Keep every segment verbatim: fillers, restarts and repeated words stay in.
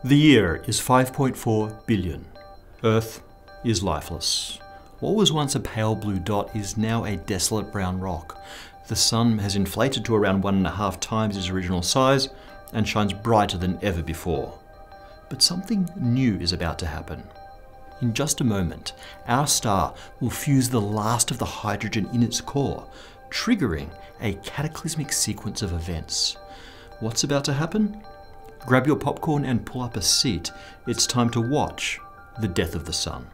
The year is five point four billion. Earth is lifeless. What was once a pale blue dot is now a desolate brown rock. The sun has inflated to around one and a half times its original size and shines brighter than ever before. But something new is about to happen. In just a moment, our star will fuse the last of the hydrogen in its core, triggering a cataclysmic sequence of events. What's about to happen? Grab your popcorn and pull up a seat. It's time to watch the death of the sun.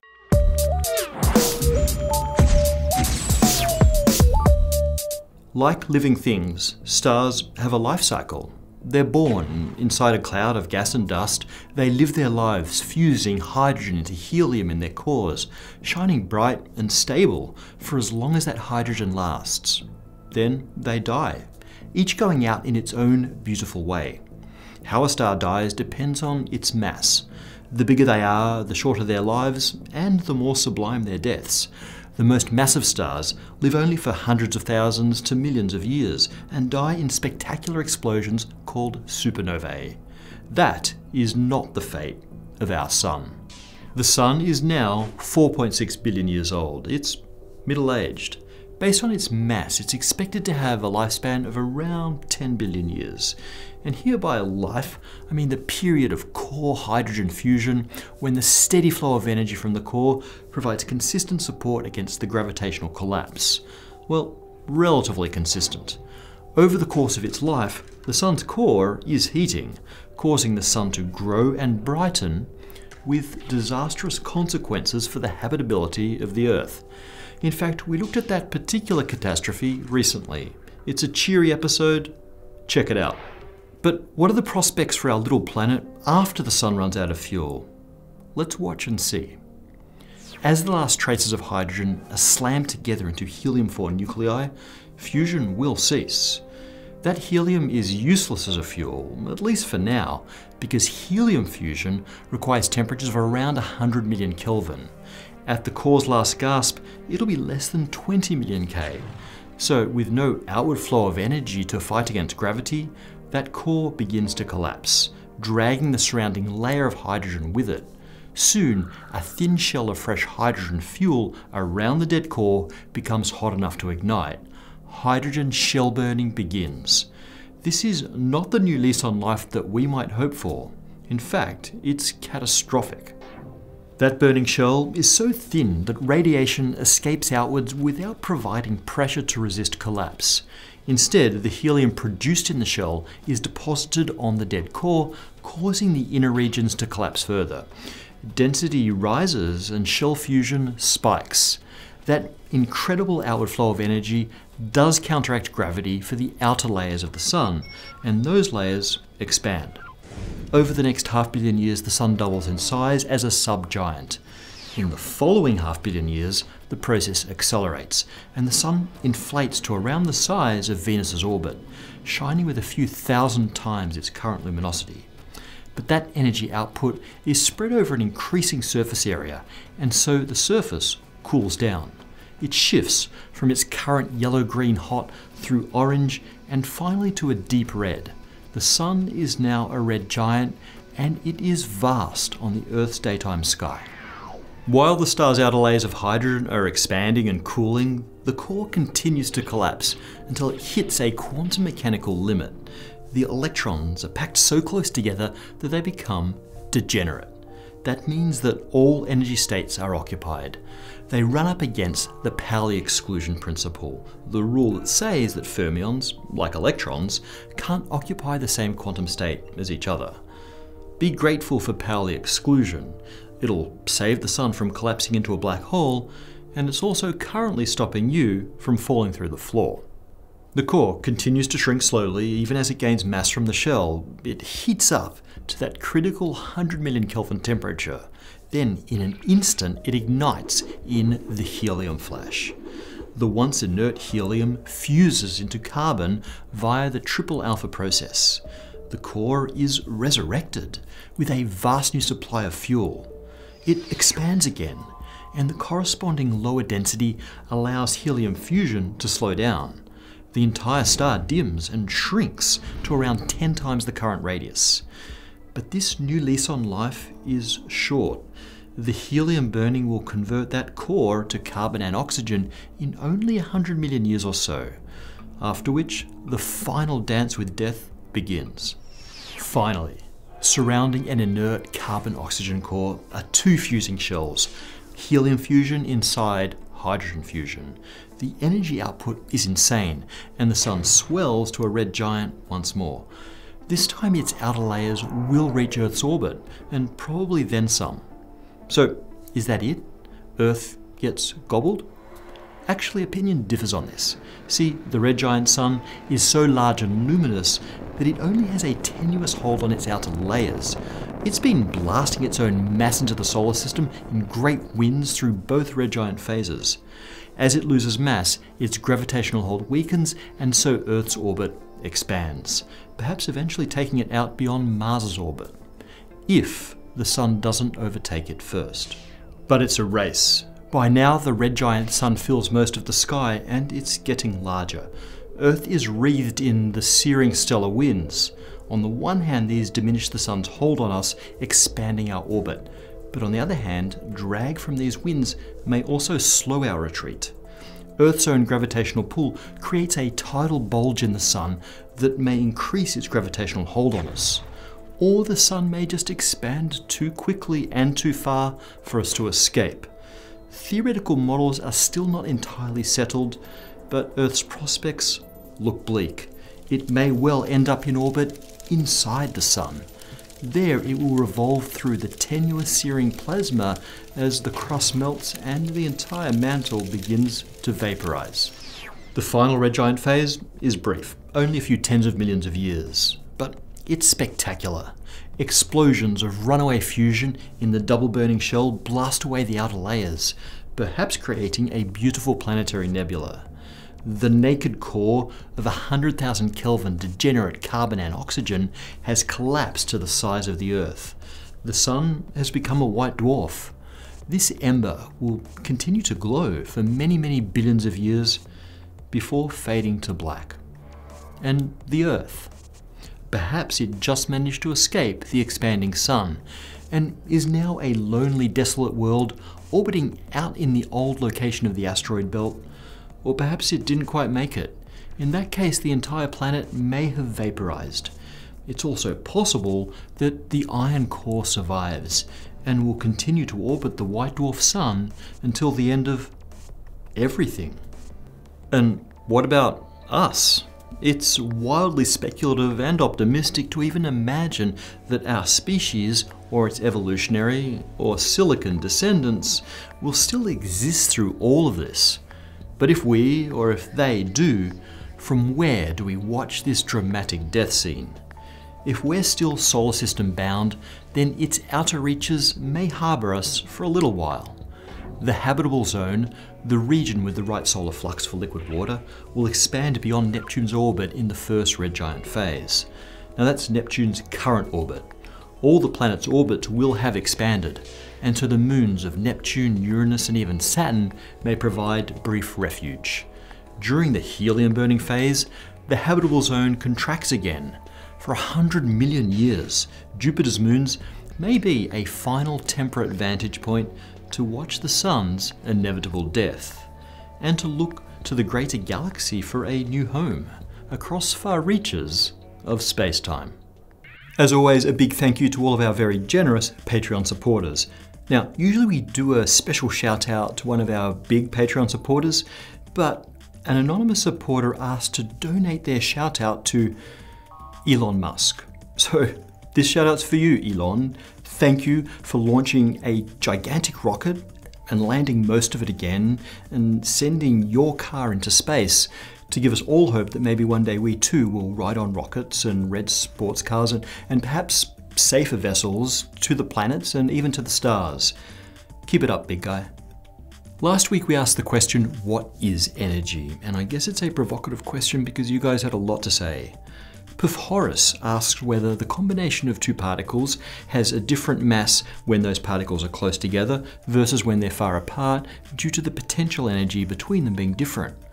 Like living things, stars have a life cycle. They're born inside a cloud of gas and dust. They live their lives fusing hydrogen into helium in their cores, shining bright and stable for as long as that hydrogen lasts. Then they die, each going out in its own beautiful way. How a star dies depends on its mass. The bigger they are, the shorter their lives, and the more sublime their deaths. The most massive stars live only for hundreds of thousands to millions of years and die in spectacular explosions called supernovae. That is not the fate of our sun. The sun is now four point six billion years old. It's middle-aged. Based on its mass, it's expected to have a lifespan of around ten billion years. And here by life, I mean the period of core hydrogen fusion, when the steady flow of energy from the core provides consistent support against the gravitational collapse. Well, relatively consistent. Over the course of its life, the sun's core is heating, causing the sun to grow and brighten, with disastrous consequences for the habitability of the Earth. In fact, we looked at that particular catastrophe recently. It's a cheery episode. Check it out. But what are the prospects for our little planet after the sun runs out of fuel? Let's watch and see. As the last traces of hydrogen are slammed together into helium four nuclei, fusion will cease. That helium is useless as a fuel, at least for now, because helium fusion requires temperatures of around one hundred million Kelvin. At the core's last gasp, it'll be less than twenty million K. So with no outward flow of energy to fight against gravity, that core begins to collapse, dragging the surrounding layer of hydrogen with it. Soon, a thin shell of fresh hydrogen fuel around the dead core becomes hot enough to ignite. Hydrogen shell burning begins. This is not the new lease on life that we might hope for. In fact, it's catastrophic. That burning shell is so thin that radiation escapes outwards without providing pressure to resist collapse. Instead, the helium produced in the shell is deposited on the dead core, causing the inner regions to collapse further. Density rises and shell fusion spikes. That incredible outward flow of energy does counteract gravity for the outer layers of the sun, and those layers expand. Over the next half billion years, the sun doubles in size as a subgiant. In the following half billion years, the process accelerates, and the sun inflates to around the size of Venus's orbit, shining with a few thousand times its current luminosity. But that energy output is spread over an increasing surface area, and so the surface cools down. It shifts from its current yellow-green hot through orange and finally to a deep red. The sun is now a red giant, and it is vast on the Earth's daytime sky. While the star's outer layers of hydrogen are expanding and cooling, the core continues to collapse until it hits a quantum mechanical limit. The electrons are packed so close together that they become degenerate. That means that all energy states are occupied. They run up against the Pauli exclusion principle, the rule that says that fermions, like electrons, can't occupy the same quantum state as each other. Be grateful for Pauli exclusion. It'll save the sun from collapsing into a black hole, and it's also currently stopping you from falling through the floor. The core continues to shrink slowly even as it gains mass from the shell. It heats up to that critical one hundred million Kelvin temperature. Then, in an instant, it ignites in the helium flash. The once inert helium fuses into carbon via the triple alpha process. The core is resurrected with a vast new supply of fuel. It expands again, and the corresponding lower density allows helium fusion to slow down. The entire star dims and shrinks to around ten times the current radius. But this new lease on life is short. The helium burning will convert that core to carbon and oxygen in only one hundred million years or so, after which the final dance with death begins. Finally, surrounding an inert carbon-oxygen core are two fusing shells, helium fusion inside hydrogen fusion. The energy output is insane, and the sun swells to a red giant once more. This time its outer layers will reach Earth's orbit, and probably then some. So, is that it? Earth gets gobbled? Actually, opinion differs on this. See, the red giant sun is so large and luminous that it only has a tenuous hold on its outer layers. It's been blasting its own mass into the solar system in great winds through both red giant phases. As it loses mass, its gravitational hold weakens, and so Earth's orbit expands, perhaps eventually taking it out beyond Mars's orbit, if the sun doesn't overtake it first. But it's a race. By now the red giant sun fills most of the sky, and it's getting larger. Earth is wreathed in the searing stellar winds. On the one hand, these diminish the sun's hold on us, expanding our orbit. But on the other hand, drag from these winds may also slow our retreat. Earth's own gravitational pull creates a tidal bulge in the sun that may increase its gravitational hold on us. Or the sun may just expand too quickly and too far for us to escape. Theoretical models are still not entirely settled, but Earth's prospects look bleak. It may well end up in orbit inside the sun. There it will revolve through the tenuous searing plasma as the crust melts and the entire mantle begins to vaporize. The final red giant phase is brief, only a few tens of millions of years, but it's spectacular. Explosions of runaway fusion in the double burning shell blast away the outer layers, perhaps creating a beautiful planetary nebula. The naked core of one hundred thousand Kelvin degenerate carbon and oxygen has collapsed to the size of the Earth. The sun has become a white dwarf. This ember will continue to glow for many, many billions of years before fading to black. And the Earth? Perhaps it just managed to escape the expanding sun and is now a lonely, desolate world orbiting out in the old location of the asteroid belt. Or perhaps it didn't quite make it. In that case, the entire planet may have vaporized. It's also possible that the iron core survives and will continue to orbit the white dwarf sun until the end of everything. And what about us? It's wildly speculative and optimistic to even imagine that our species, or its evolutionary or silicon descendants, will still exist through all of this. But if we, or if they do, from where do we watch this dramatic death scene? If we're still solar system bound, then its outer reaches may harbour us for a little while. The habitable zone, the region with the right solar flux for liquid water, will expand beyond Neptune's orbit in the first red giant phase. Now that's Neptune's current orbit. All the planets' orbits will have expanded, and so the moons of Neptune, Uranus and even Saturn may provide brief refuge. During the helium burning phase, the habitable zone contracts again. For a hundred million years, Jupiter's moons may be a final temperate vantage point to watch the sun's inevitable death, and to look to the greater galaxy for a new home across far reaches of space-time. As always, a big thank you to all of our very generous Patreon supporters. Now, usually we do a special shout out to one of our big Patreon supporters, but an anonymous supporter asked to donate their shout out to Elon Musk. So this shout out's for you, Elon. Thank you for launching a gigantic rocket and landing most of it again and sending your car into space to give us all hope that maybe one day we too will ride on rockets and red sports cars and, and perhaps safer vessels to the planets and even to the stars. Keep it up, big guy. Last week we asked the question, what is energy? And I guess it's a provocative question because you guys had a lot to say. Puff Horace asked whether the combination of two particles has a different mass when those particles are close together versus when they're far apart due to the potential energy between them being different.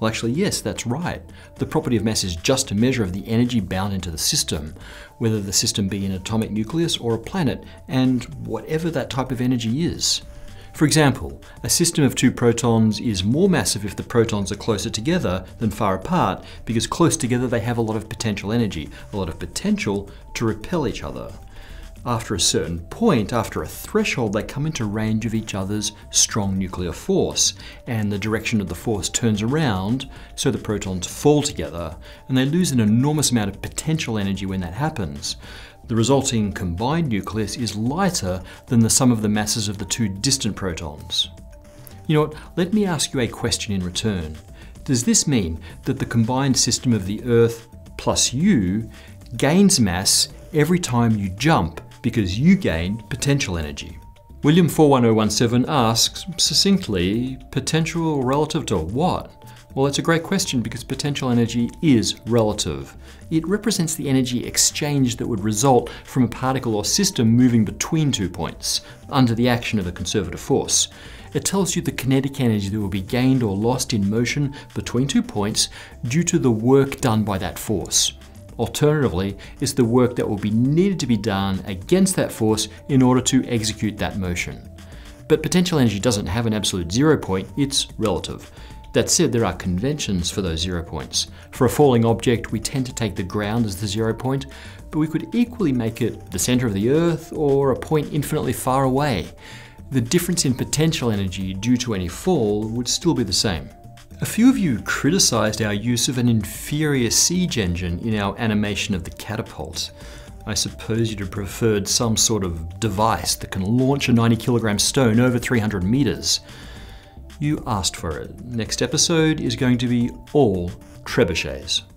Well, actually, yes, that's right. The property of mass is just a measure of the energy bound into the system, whether the system be an atomic nucleus or a planet, and whatever that type of energy is. For example, a system of two protons is more massive if the protons are closer together than far apart, because close together they have a lot of potential energy, a lot of potential to repel each other. After a certain point, after a threshold, they come into range of each other's strong nuclear force, and the direction of the force turns around, so the protons fall together, and they lose an enormous amount of potential energy when that happens. The resulting combined nucleus is lighter than the sum of the masses of the two distant protons. You know what, let me ask you a question in return. Does this mean that the combined system of the Earth plus you gains mass every time you jump because you gain potential energy? William four one zero one seven asks, succinctly, potential relative to what? Well, it's a great question because potential energy is relative. It represents the energy exchange that would result from a particle or system moving between two points under the action of a conservative force. It tells you the kinetic energy that will be gained or lost in motion between two points due to the work done by that force. Alternatively, it's the work that will be needed to be done against that force in order to execute that motion. But potential energy doesn't have an absolute zero point, it's relative. That said, there are conventions for those zero points. For a falling object, we tend to take the ground as the zero point, but we could equally make it the center of the Earth or a point infinitely far away. The difference in potential energy due to any fall would still be the same. A few of you criticized our use of an inferior siege engine in our animation of the catapult. I suppose you'd have preferred some sort of device that can launch a ninety kilogram stone over three hundred meters. You asked for it. Next episode is going to be all trebuchets.